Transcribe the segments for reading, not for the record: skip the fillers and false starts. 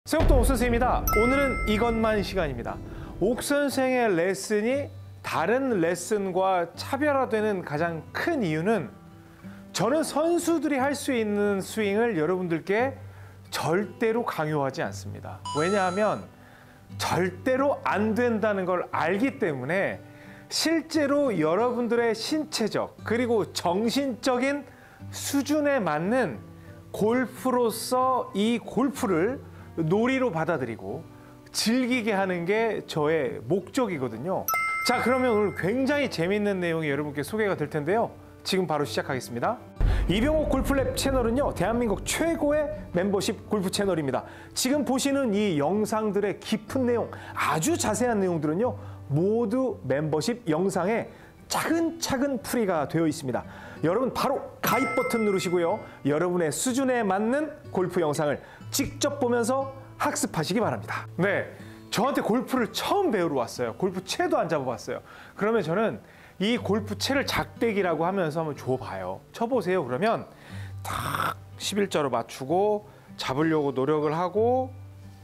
세옥동 옥선생입니다. 오늘은 이것만 시간입니다. 옥선생의 레슨이 다른 레슨과 차별화되는 가장 큰 이유는 저는 선수들이 할 수 있는 스윙을 여러분들께 절대로 강요하지 않습니다. 왜냐하면 절대로 안 된다는 걸 알기 때문에 실제로 여러분들의 신체적 그리고 정신적인 수준에 맞는 골프로서 이 골프를 놀이로 받아들이고 즐기게 하는 게 저의 목적이거든요. 자, 그러면 오늘 굉장히 재밌는 내용이 여러분께 소개가 될 텐데요. 지금 바로 시작하겠습니다. 이병옥 골프랩 채널은요, 대한민국 최고의 멤버십 골프 채널입니다. 지금 보시는 이 영상들의 깊은 내용, 아주 자세한 내용들은요, 모두 멤버십 영상에 차근차근 풀이가 되어 있습니다. 여러분 바로 가입 버튼 누르시고요. 여러분의 수준에 맞는 골프 영상을 직접 보면서 학습하시기 바랍니다. 네, 저한테 골프를 처음 배우러 왔어요. 골프채도 안 잡아봤어요. 그러면 저는 이 골프채를 작대기라고 하면서 한번 줘봐요. 쳐보세요. 그러면 딱 11자로 맞추고 잡으려고 노력을 하고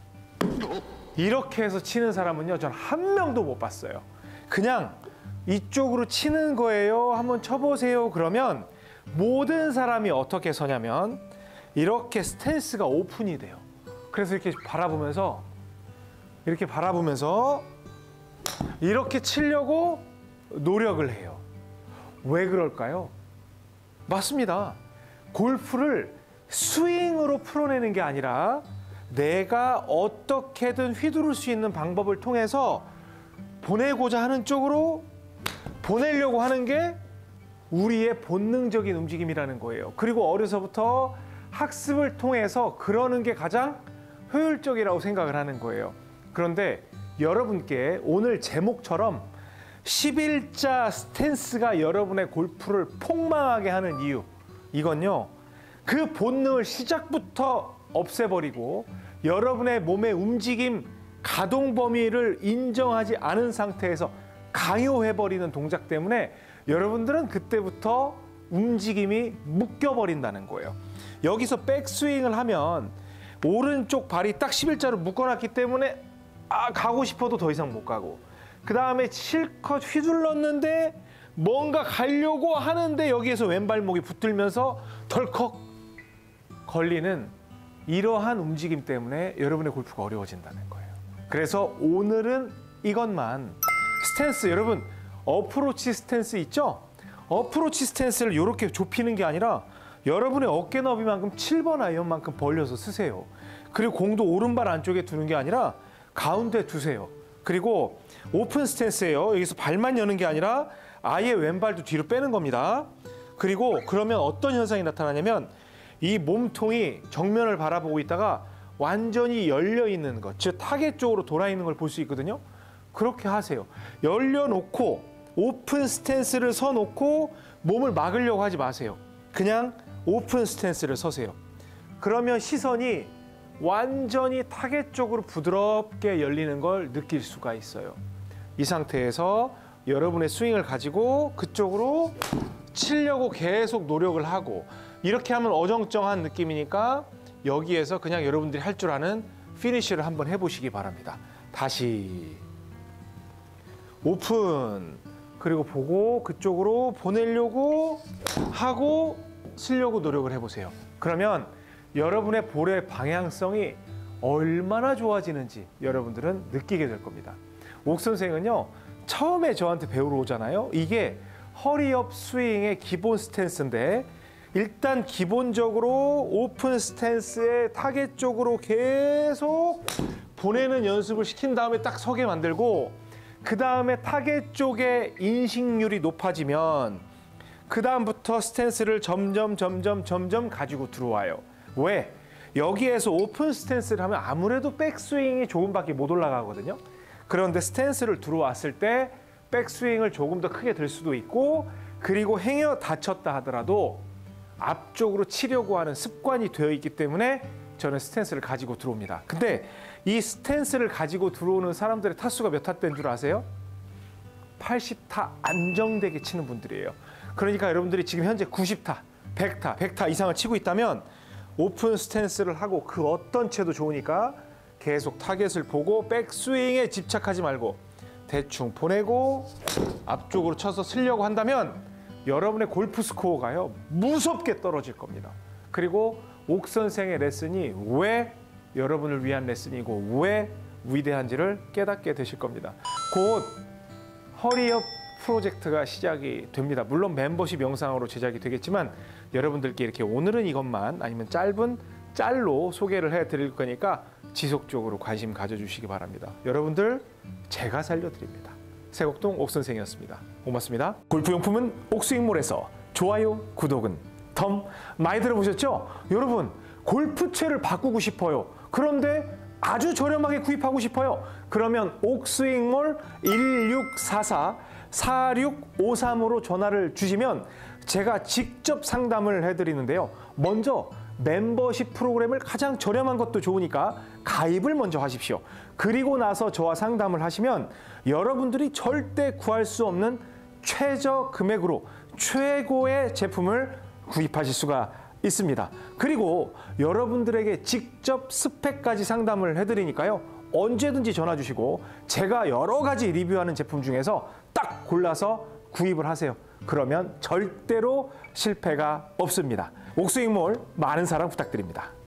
이렇게 해서 치는 사람은요, 전 한 명도 못 봤어요. 그냥 이쪽으로 치는 거예요. 한번 쳐보세요. 그러면 모든 사람이 어떻게 서냐면 이렇게 스탠스가 오픈이 돼요. 그래서 이렇게 바라보면서 이렇게 치려고 노력을 해요. 왜 그럴까요? 맞습니다. 골프를 스윙으로 풀어내는 게 아니라 내가 어떻게든 휘두를 수 있는 방법을 통해서 보내고자 하는 쪽으로 보내려고 하는 게 우리의 본능적인 움직임이라는 거예요. 그리고 어려서부터 학습을 통해서 그러는 게 가장 효율적이라고 생각을 하는 거예요. 그런데 여러분께 오늘 제목처럼 11자 스탠스가 여러분의 골프를 폭망하게 하는 이유, 이건요, 그 본능을 시작부터 없애버리고 여러분의 몸의 움직임, 가동 범위를 인정하지 않은 상태에서 강요해버리는 동작 때문에 여러분들은 그때부터 움직임이 묶여버린다는 거예요. 여기서 백스윙을 하면 오른쪽 발이 딱 11자로 묶어놨기 때문에 가고 싶어도 더 이상 못 가고, 그 다음에 실컷 휘둘렀는데 뭔가 가려고 하는데 여기에서 왼발목이 붙들면서 덜컥 걸리는 이러한 움직임 때문에 여러분의 골프가 어려워진다는 거예요. 그래서 오늘은 이것만, 스탠스, 여러분 어프로치 스탠스 있죠? 어프로치 스탠스를 이렇게 좁히는 게 아니라 여러분의 어깨 너비만큼 7번 아이언만큼 벌려서 쓰세요. 그리고 공도 오른발 안쪽에 두는 게 아니라 가운데 두세요. 그리고 오픈 스탠스예요. 여기서 발만 여는 게 아니라 아예 왼발도 뒤로 빼는 겁니다. 그리고 그러면 어떤 현상이 나타나냐면 이 몸통이 정면을 바라보고 있다가 완전히 열려 있는 것, 즉 타겟 쪽으로 돌아 있는 걸 볼 수 있거든요. 그렇게 하세요. 열려놓고 오픈 스탠스를 서놓고 몸을 막으려고 하지 마세요. 그냥 오픈 스탠스를 서세요. 그러면 시선이 완전히 타겟 쪽으로 부드럽게 열리는 걸 느낄 수가 있어요. 이 상태에서 여러분의 스윙을 가지고 그쪽으로 치려고 계속 노력을 하고, 이렇게 하면 어정쩡한 느낌이니까 여기에서 그냥 여러분들이 할 줄 아는 피니쉬를 한번 해보시기 바랍니다. 다시 오픈, 그리고 보고 그쪽으로 보내려고 하고 치려고 노력을 해보세요. 그러면 여러분의 볼의 방향성이 얼마나 좋아지는지 여러분들은 느끼게 될 겁니다. 옥 선생은요, 처음에 저한테 배우러 오잖아요. 이게 허리업 스윙의 기본 스탠스인데, 일단 기본적으로 오픈 스탠스의 타겟 쪽으로 계속 보내는 연습을 시킨 다음에 딱 서게 만들고, 그 다음에 타겟 쪽의 인식률이 높아지면 그 다음부터 스탠스를 점점 가지고 들어와요. 왜? 여기에서 오픈 스탠스를 하면 아무래도 백스윙이 조금밖에 못 올라가거든요. 그런데 스탠스를 들어왔을 때 백스윙을 조금 더 크게 들 수도 있고, 그리고 행여 다쳤다 하더라도 앞쪽으로 치려고 하는 습관이 되어 있기 때문에 저는 스탠스를 가지고 들어옵니다. 근데 이 스탠스를 가지고 들어오는 사람들의 타수가 몇 타대인 줄 아세요? 80타 안정되게 치는 분들이에요. 그러니까 여러분들이 지금 현재 90타, 100타 이상을 치고 있다면 오픈 스탠스를 하고 그 어떤 채도 좋으니까 계속 타겟을 보고 백스윙에 집착하지 말고 대충 보내고 앞쪽으로 쳐서 쓰려고 한다면 여러분의 골프 스코어가요 무섭게 떨어질 겁니다. 그리고 옥 선생의 레슨이 왜 여러분을 위한 레슨이고 왜 위대한지를 깨닫게 되실 겁니다. 곧 허리업 프로젝트가 시작이 됩니다. 물론 멤버십 영상으로 제작이 되겠지만 여러분들께 이렇게 오늘은 이것만 아니면 짧은 짤로 소개를 해드릴 거니까 지속적으로 관심 가져주시기 바랍니다. 여러분들 제가 살려드립니다. 세곡동 옥선생이었습니다. 고맙습니다. 골프용품은 옥스윙몰에서 좋아요, 구독은 덤 많이 들어보셨죠? 여러분 골프채를 바꾸고 싶어요. 그런데 아주 저렴하게 구입하고 싶어요. 그러면 옥스윙몰 1644-4653으로 전화를 주시면 제가 직접 상담을 해드리는데요. 먼저 멤버십 프로그램을 가장 저렴한 것도 좋으니까 가입을 먼저 하십시오. 그리고 나서 저와 상담을 하시면 여러분들이 절대 구할 수 없는 최저 금액으로 최고의 제품을 구입하실 수가 있습니다. 그리고 여러분들에게 직접 스펙까지 상담을 해드리니까요. 언제든지 전화 주시고 제가 여러 가지 리뷰하는 제품 중에서 딱 골라서 구입을 하세요. 그러면 절대로 실패가 없습니다. 옥스윙몰 많은 사랑 부탁드립니다.